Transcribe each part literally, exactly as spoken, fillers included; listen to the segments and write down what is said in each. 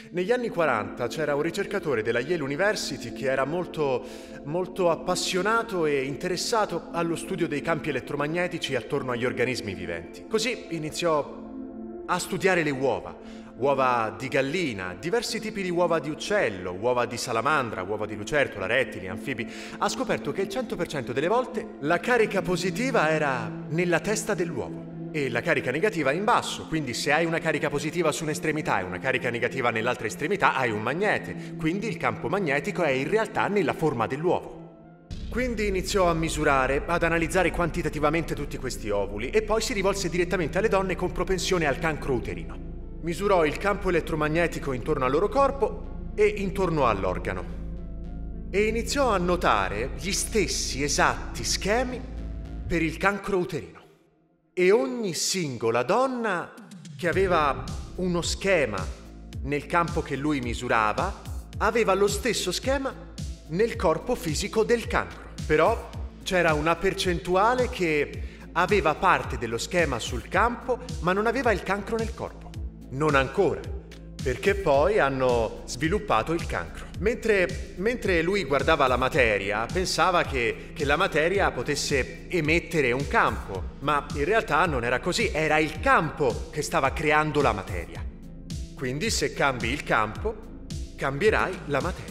Negli anni quaranta c'era un ricercatore della Yale University che era molto, molto appassionato e interessato allo studio dei campi elettromagnetici attorno agli organismi viventi. Così iniziò a studiare le uova, uova di gallina, diversi tipi di uova di uccello, uova di salamandra, uova di lucertola, rettili, anfibi. Ha scoperto che il cento per cento delle volte la carica positiva era nella testa dell'uovo e la carica negativa in basso, quindi se hai una carica positiva su un'estremità e una carica negativa nell'altra estremità hai un magnete, quindi il campo magnetico è in realtà nella forma dell'uovo. Quindi iniziò a misurare, ad analizzare quantitativamente tutti questi ovuli e poi si rivolse direttamente alle donne con propensione al cancro uterino. Misurò il campo elettromagnetico intorno al loro corpo e intorno all'organo e iniziò a notare gli stessi esatti schemi per il cancro uterino. E ogni singola donna che aveva uno schema nel campo che lui misurava aveva lo stesso schema nel corpo fisico del cancro. Però c'era una percentuale che aveva parte dello schema sul campo ma non aveva il cancro nel corpo. Non ancora, perché poi hanno sviluppato il cancro. Mentre, mentre lui guardava la materia, pensava che, che la materia potesse emettere un campo, ma in realtà non era così, era il campo che stava creando la materia. Quindi se cambi il campo, cambierai la materia.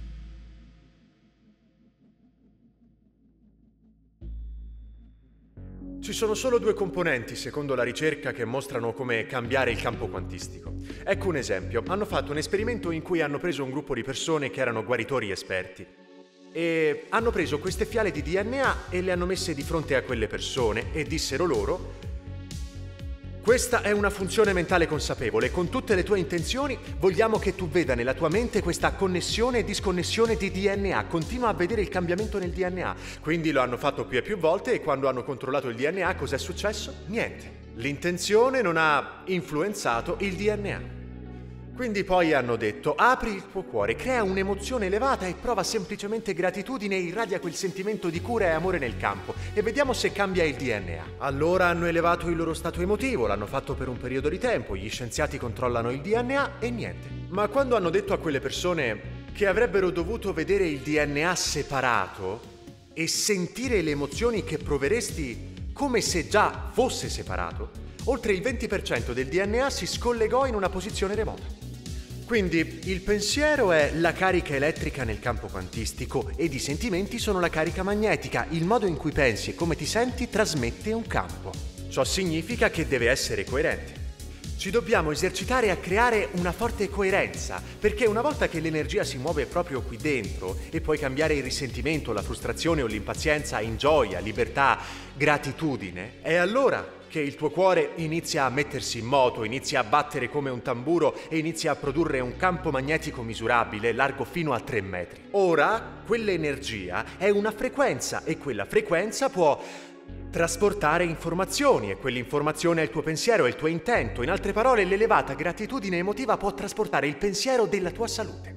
Ci sono solo due componenti, secondo la ricerca, che mostrano come cambiare il campo quantistico. Ecco un esempio. Hanno fatto un esperimento in cui hanno preso un gruppo di persone che erano guaritori esperti e hanno preso queste fiale di D N A e le hanno messe di fronte a quelle persone e dissero loro: questa è una funzione mentale consapevole. Con tutte le tue intenzioni vogliamo che tu veda nella tua mente questa connessione e disconnessione di D N A. Continua a vedere il cambiamento nel D N A. Quindi lo hanno fatto più e più volte e quando hanno controllato il D N A cos'è successo? Niente. L'intenzione non ha influenzato il D N A. Quindi poi hanno detto: apri il tuo cuore, crea un'emozione elevata e prova semplicemente gratitudine e irradia quel sentimento di cura e amore nel campo e vediamo se cambia il D N A. Allora hanno elevato il loro stato emotivo, l'hanno fatto per un periodo di tempo, gli scienziati controllano il D N A e niente. Ma quando hanno detto a quelle persone che avrebbero dovuto vedere il D N A separato e sentire le emozioni che proveresti come se già fosse separato, oltre il venti per cento del D N A si scollegò in una posizione remota. Quindi il pensiero è la carica elettrica nel campo quantistico ed i sentimenti sono la carica magnetica. Il modo in cui pensi e come ti senti trasmette un campo. Ciò significa che deve essere coerente. Ci dobbiamo esercitare a creare una forte coerenza, perché una volta che l'energia si muove proprio qui dentro e puoi cambiare il risentimento, la frustrazione o l'impazienza in gioia, libertà, gratitudine, è allora che il tuo cuore inizia a mettersi in moto, inizia a battere come un tamburo e inizia a produrre un campo magnetico misurabile, largo fino a tre metri. Ora, quell'energia è una frequenza e quella frequenza può trasportare informazioni e quell'informazione è il tuo pensiero, è il tuo intento. In altre parole, l'elevata gratitudine emotiva può trasportare il pensiero della tua salute.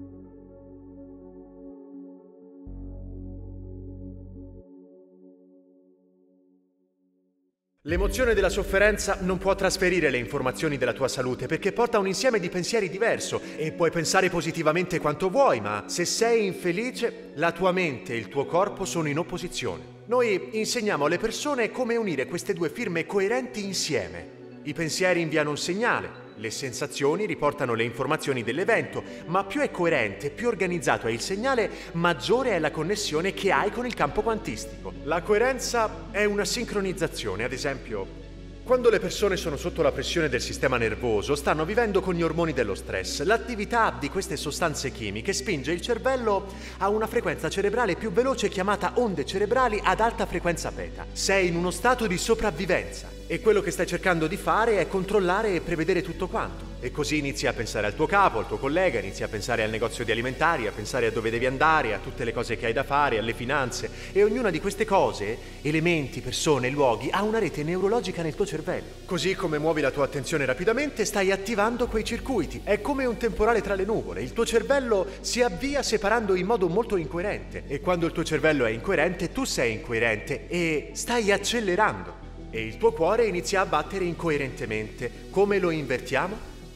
L'emozione della sofferenza non può trasferire le informazioni della tua salute perché porta un insieme di pensieri diverso e puoi pensare positivamente quanto vuoi, ma se sei infelice, la tua mente e il tuo corpo sono in opposizione. Noi insegniamo alle persone come unire queste due firme coerenti insieme. I pensieri inviano un segnale, le sensazioni riportano le informazioni dell'evento, ma più è coerente, più organizzato è il segnale, maggiore è la connessione che hai con il campo quantistico. La coerenza è una sincronizzazione, ad esempio, quando le persone sono sotto la pressione del sistema nervoso, stanno vivendo con gli ormoni dello stress. L'attività di queste sostanze chimiche spinge il cervello a una frequenza cerebrale più veloce chiamata onde cerebrali ad alta frequenza beta. Sei in uno stato di sopravvivenza e quello che stai cercando di fare è controllare e prevedere tutto quanto. E così inizi a pensare al tuo capo, al tuo collega, inizi a pensare al negozio di alimentari, a pensare a dove devi andare, a tutte le cose che hai da fare, alle finanze. E ognuna di queste cose, elementi, persone, luoghi, ha una rete neurologica nel tuo cervello. Così come muovi la tua attenzione rapidamente, stai attivando quei circuiti. È come un temporale tra le nuvole. Il tuo cervello si avvia separando in modo molto incoerente. E quando il tuo cervello è incoerente, tu sei incoerente e stai accelerando. E il tuo cuore inizia a battere incoerentemente. Come lo invertiamo?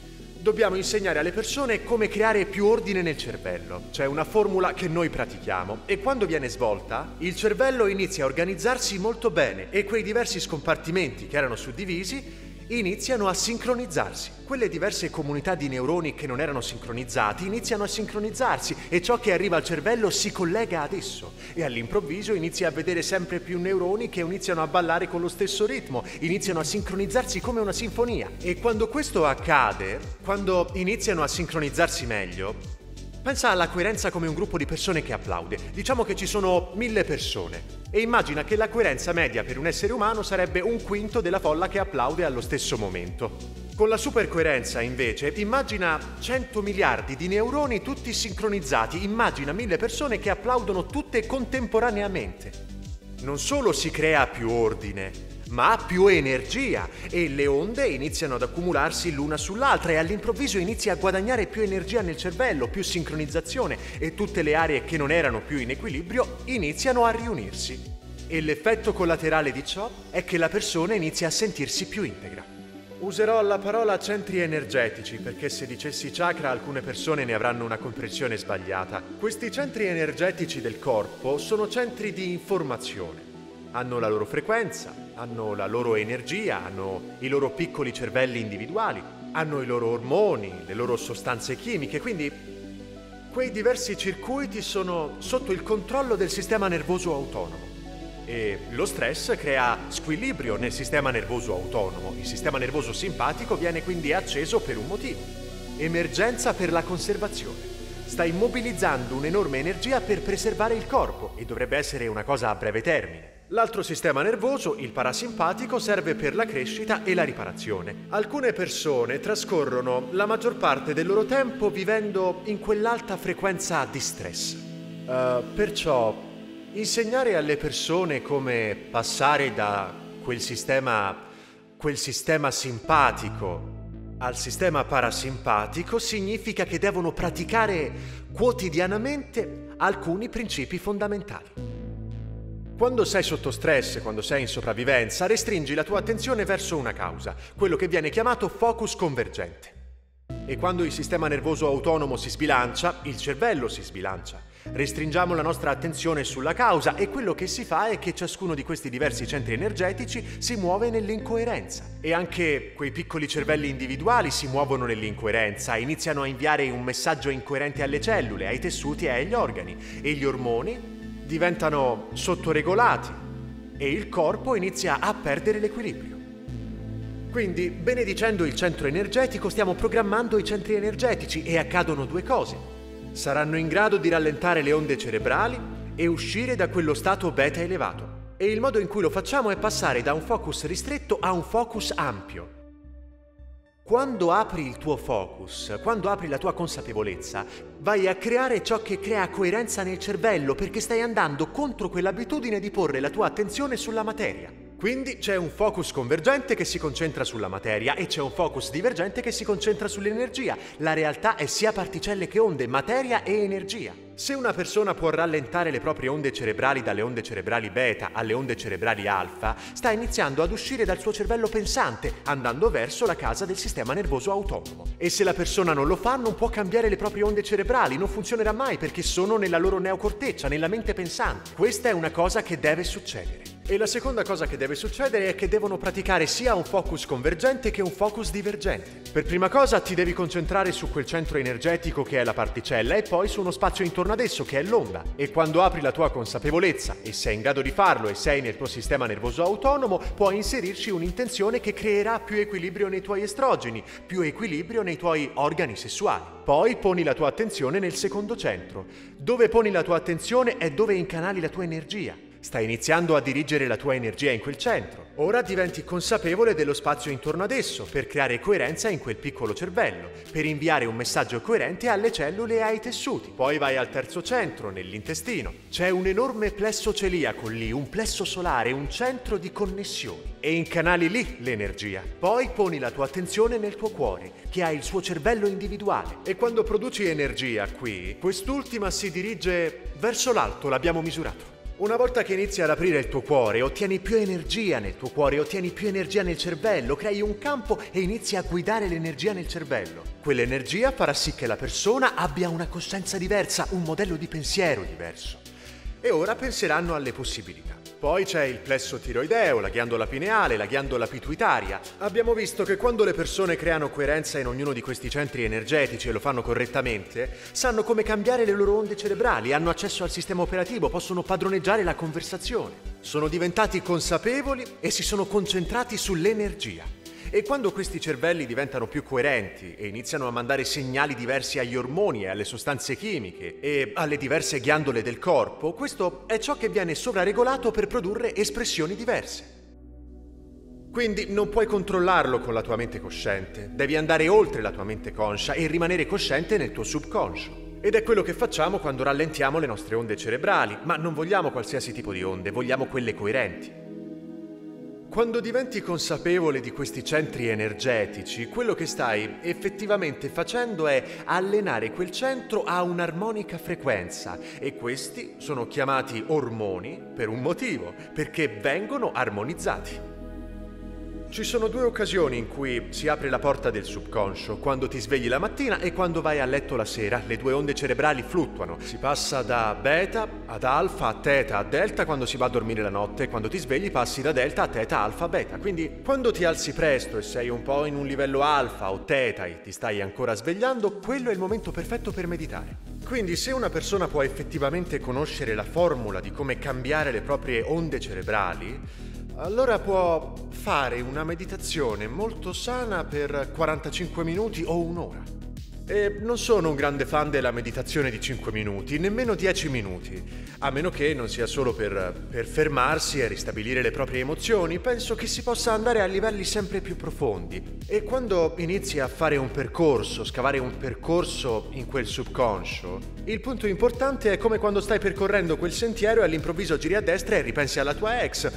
Dobbiamo insegnare alle persone come creare più ordine nel cervello. C'è una formula che noi pratichiamo e quando viene svolta, il cervello inizia a organizzarsi molto bene e quei diversi scompartimenti che erano suddivisi iniziano a sincronizzarsi. Quelle diverse comunità di neuroni che non erano sincronizzati iniziano a sincronizzarsi e ciò che arriva al cervello si collega ad esso e all'improvviso inizia a vedere sempre più neuroni che iniziano a ballare con lo stesso ritmo, iniziano a sincronizzarsi come una sinfonia. E quando questo accade, quando iniziano a sincronizzarsi meglio, pensa alla coerenza come un gruppo di persone che applaude. Diciamo che ci sono mille persone e immagina che la coerenza media per un essere umano sarebbe un quinto della folla che applaude allo stesso momento. Con la supercoerenza, invece, immagina cento miliardi di neuroni tutti sincronizzati, immagina mille persone che applaudono tutte contemporaneamente. Non solo si crea più ordine, ma ha più energia e le onde iniziano ad accumularsi l'una sull'altra e all'improvviso inizia a guadagnare più energia nel cervello, più sincronizzazione e tutte le aree che non erano più in equilibrio iniziano a riunirsi. E l'effetto collaterale di ciò è che la persona inizia a sentirsi più integra. Userò la parola centri energetici perché se dicessi chakra alcune persone ne avranno una comprensione sbagliata. Questi centri energetici del corpo sono centri di informazione. Hanno la loro frequenza, hanno la loro energia, hanno i loro piccoli cervelli individuali, hanno i loro ormoni, le loro sostanze chimiche, quindi quei diversi circuiti sono sotto il controllo del sistema nervoso autonomo. E lo stress crea squilibrio nel sistema nervoso autonomo. Il sistema nervoso simpatico viene quindi acceso per un motivo. Emergenza per la conservazione. Stai mobilizzando un'enorme energia per preservare il corpo e dovrebbe essere una cosa a breve termine. L'altro sistema nervoso, il parasimpatico, serve per la crescita e la riparazione. Alcune persone trascorrono la maggior parte del loro tempo vivendo in quell'alta frequenza di stress. Uh, perciò insegnare alle persone come passare da quel sistema, quel sistema simpatico al sistema parasimpatico significa che devono praticare quotidianamente alcuni principi fondamentali. Quando sei sotto stress, quando sei in sopravvivenza, restringi la tua attenzione verso una causa, quello che viene chiamato focus convergente. E quando il sistema nervoso autonomo si sbilancia, il cervello si sbilancia. Restringiamo la nostra attenzione sulla causa e quello che si fa è che ciascuno di questi diversi centri energetici si muove nell'incoerenza. E anche quei piccoli cervelli individuali si muovono nell'incoerenza, iniziano a inviare un messaggio incoerente alle cellule, ai tessuti e agli organi. E gli ormoni diventano sottoregolati e il corpo inizia a perdere l'equilibrio. Quindi, benedicendo il centro energetico, stiamo programmando i centri energetici e accadono due cose. Saranno in grado di rallentare le onde cerebrali e uscire da quello stato beta elevato. E il modo in cui lo facciamo è passare da un focus ristretto a un focus ampio. Quando apri il tuo focus, quando apri la tua consapevolezza, vai a creare ciò che crea coerenza nel cervello perché stai andando contro quell'abitudine di porre la tua attenzione sulla materia. Quindi c'è un focus convergente che si concentra sulla materia e c'è un focus divergente che si concentra sull'energia. La realtà è sia particelle che onde, materia e energia. Se una persona può rallentare le proprie onde cerebrali dalle onde cerebrali beta alle onde cerebrali alfa, sta iniziando ad uscire dal suo cervello pensante, andando verso la casa del sistema nervoso autonomo. E se la persona non lo fa, non può cambiare le proprie onde cerebrali, non funzionerà mai perché sono nella loro neocorteccia, nella mente pensante. Questa è una cosa che deve succedere. E la seconda cosa che deve succedere è che devono praticare sia un focus convergente che un focus divergente. Per prima cosa ti devi concentrare su quel centro energetico che è la particella e poi su uno spazio intorno ad esso che è l'onda. E quando apri la tua consapevolezza e sei in grado di farlo e sei nel tuo sistema nervoso autonomo, puoi inserirci un'intenzione che creerà più equilibrio nei tuoi estrogeni, più equilibrio nei tuoi organi sessuali. Poi poni la tua attenzione nel secondo centro. Dove poni la tua attenzione è dove incanali la tua energia. Stai iniziando a dirigere la tua energia in quel centro. Ora diventi consapevole dello spazio intorno ad esso per creare coerenza in quel piccolo cervello, per inviare un messaggio coerente alle cellule e ai tessuti. Poi vai al terzo centro, nell'intestino. C'è un enorme plesso celiaco lì, un plesso solare, un centro di connessioni. E incanali lì l'energia. Poi poni la tua attenzione nel tuo cuore, che ha il suo cervello individuale. E quando produci energia qui, quest'ultima si dirige verso l'alto, l'abbiamo misurato. Una volta che inizi ad aprire il tuo cuore, ottieni più energia nel tuo cuore, ottieni più energia nel cervello, crei un campo e inizi a guidare l'energia nel cervello. Quell'energia farà sì che la persona abbia una coscienza diversa, un modello di pensiero diverso. E ora penseranno alle possibilità. Poi c'è il plesso tiroideo, la ghiandola pineale, la ghiandola pituitaria. Abbiamo visto che quando le persone creano coerenza in ognuno di questi centri energetici e lo fanno correttamente, sanno come cambiare le loro onde cerebrali, hanno accesso al sistema operativo, possono padroneggiare la conversazione. Sono diventati consapevoli e si sono concentrati sull'energia. E quando questi cervelli diventano più coerenti e iniziano a mandare segnali diversi agli ormoni e alle sostanze chimiche e alle diverse ghiandole del corpo, questo è ciò che viene sovraregolato per produrre espressioni diverse. Quindi non puoi controllarlo con la tua mente cosciente, devi andare oltre la tua mente conscia e rimanere cosciente nel tuo subconscio. Ed è quello che facciamo quando rallentiamo le nostre onde cerebrali, ma non vogliamo qualsiasi tipo di onde, vogliamo quelle coerenti. Quando diventi consapevole di questi centri energetici, quello che stai effettivamente facendo è allenare quel centro a un'armonica frequenza e questi sono chiamati ormoni per un motivo, perché vengono armonizzati. Ci sono due occasioni in cui si apre la porta del subconscio, quando ti svegli la mattina e quando vai a letto la sera. Le due onde cerebrali fluttuano, si passa da beta ad alfa, a teta, a delta quando si va a dormire la notte, quando ti svegli passi da delta a teta, alfa, beta. Quindi quando ti alzi presto e sei un po' in un livello alfa o teta e ti stai ancora svegliando, quello è il momento perfetto per meditare. Quindi se una persona può effettivamente conoscere la formula di come cambiare le proprie onde cerebrali, allora può fare una meditazione molto sana per quarantacinque minuti o un'ora. E non sono un grande fan della meditazione di cinque minuti, nemmeno dieci minuti, a meno che non sia solo per, per fermarsi e ristabilire le proprie emozioni. Penso che si possa andare a livelli sempre più profondi. E quando inizi a fare un percorso, scavare un percorso in quel subconscio, il punto importante è come quando stai percorrendo quel sentiero e all'improvviso giri a destra e ripensi alla tua ex.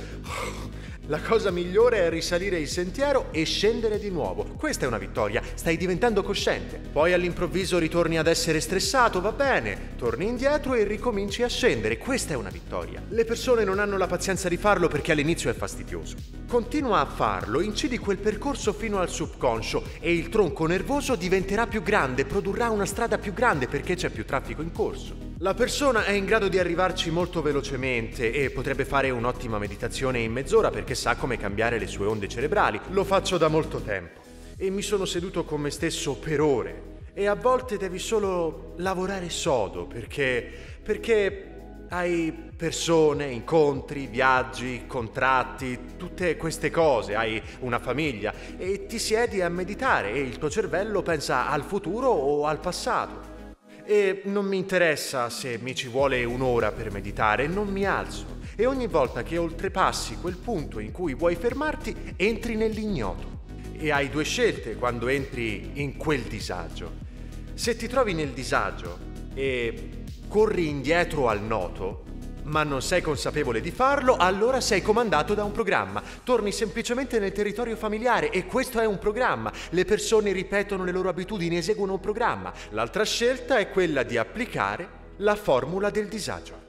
La cosa migliore è risalire il sentiero e scendere di nuovo. Questa è una vittoria, stai diventando cosciente. Poi all'improvviso ritorni ad essere stressato, va bene, torni indietro e ricominci a scendere. Questa è una vittoria. Le persone non hanno la pazienza di farlo perché all'inizio è fastidioso. Continua a farlo, incidi quel percorso fino al subconscio e il tronco nervoso diventerà più grande, produrrà una strada più grande perché c'è più traffico in corso. La persona è in grado di arrivarci molto velocemente e potrebbe fare un'ottima meditazione in mezz'ora perché sa come cambiare le sue onde cerebrali. Lo faccio da molto tempo e mi sono seduto con me stesso per ore e a volte devi solo lavorare sodo perché, perché hai persone, incontri, viaggi, contratti, tutte queste cose, hai una famiglia e ti siedi a meditare e il tuo cervello pensa al futuro o al passato. E non mi interessa se mi ci vuole un'ora per meditare, non mi alzo. E ogni volta che oltrepassi quel punto in cui vuoi fermarti, entri nell'ignoto. E hai due scelte quando entri in quel disagio. Se ti trovi nel disagio e corri indietro al noto, ma non sei consapevole di farlo, allora sei comandato da un programma. Torni semplicemente nel territorio familiare e questo è un programma. Le persone ripetono le loro abitudini, eseguono un programma. L'altra scelta è quella di applicare la formula del disagio.